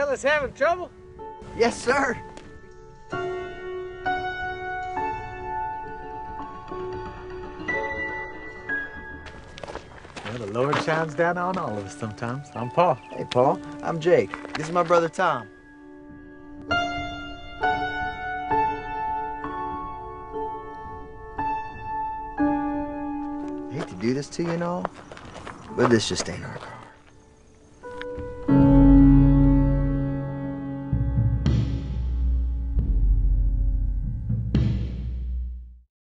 fellas having trouble? Yes, sir. Well, the Lord shines down on all of us sometimes. I'm Paul. Hey, Paul. I'm Jake. This is my brother, Tom. I hate to do this to you and all, but this just ain't our car.